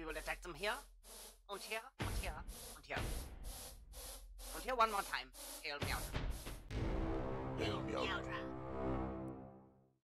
we will attack them here, and here, and here, and here. And here one more time. Help me out.